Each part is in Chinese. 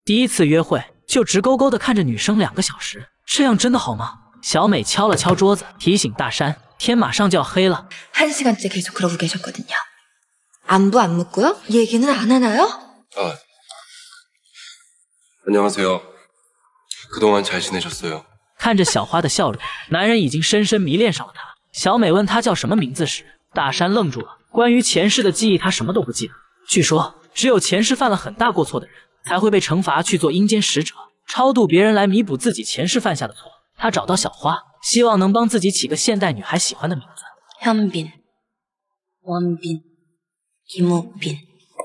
第一次约会就直勾勾的看着女生2个小时，这样真的好吗？小美敲了敲桌子，提醒大山，天马上就要黑了。 1시간째 계속 그러고 계셨거든요. 안부 안 묻고요? 얘기는 안 하나요? 안녕하세요. 그동안 잘 지내셨어요? 看着小花的笑容，男人已经深深迷恋上了她。小美问他叫什么名字时，大山愣住了。关于前世的记忆，他什么都不记得。据说，只有前世犯了很大过错的人，才会被惩罚去做阴间使者，超度别人来弥补自己前世犯下的错。他找到小花，希望能帮自己起个现代女孩喜欢的名字。 현빈, 원빈, 김우빈.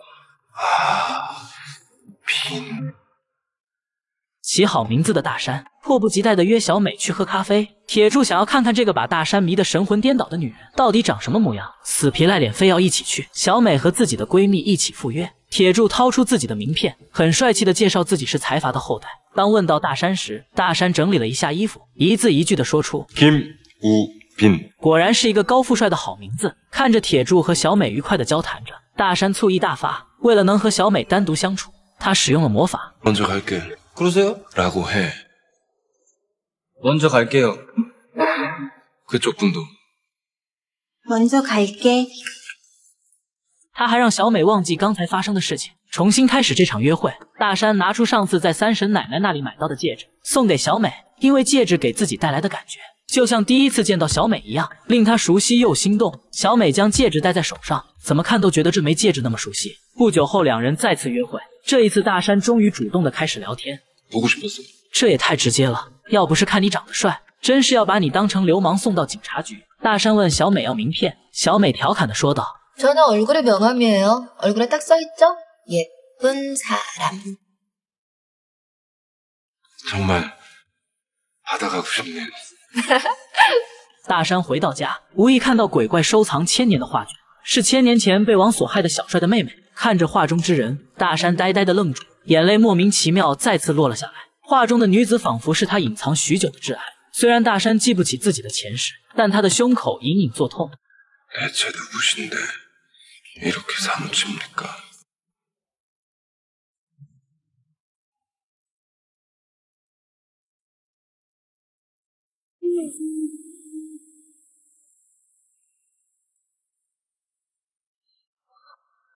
빈. 起好名字的大山迫不及待地约小美去喝咖啡。铁柱想要看看这个把大山迷得神魂颠倒的女人到底长什么模样，死皮赖脸非要一起去。小美和自己的闺蜜一起赴约，铁柱掏出自己的名片，很帅气地介绍自己是财阀的后代。当问到大山时，大山整理了一下衣服，一字一句地说出 김우빈。 果然是一个高富帅的好名字。看着铁柱和小美愉快地交谈着，大山醋意大发。为了能和小美单独相处，他使用了魔法。 먼저 갈게. 그러세요? 라고 해. 먼저 갈게요. 그쪽 분도. 먼저 갈게. 他还让小美忘记刚才发生的事情，重新开始这场约会。大山拿出上次在三婶奶奶那里买到的戒指，送给小美。因为戒指给自己带来的感觉，就像第一次见到小美一样，令他熟悉又心动。小美将戒指戴在手上，怎么看都觉得这枚戒指那么熟悉。不久后，两人再次约会。这一次，大山终于主动的开始聊天。 보고 싶었어. 这也太直接了，要不是看你长得帅，真是要把你当成流氓送到警察局。大山问小美要名片，小美调侃的说道 저는 얼굴에 명함이에요. 얼굴에 딱 써있죠? 예쁜 사람. 정말 받아가고 싶네요. 大山回到家，无意看到鬼怪收藏1000年的画卷，是1000年前被王所害的小帅的妹妹。看着画中之人，大山呆呆的愣住，眼泪莫名其妙再次落了下来。画中的女子仿佛是他隐藏许久的挚爱。虽然大山记不起自己的前世，但他的胸口隐隐作痛。 대체 누구신데 이렇게 사무칩니까?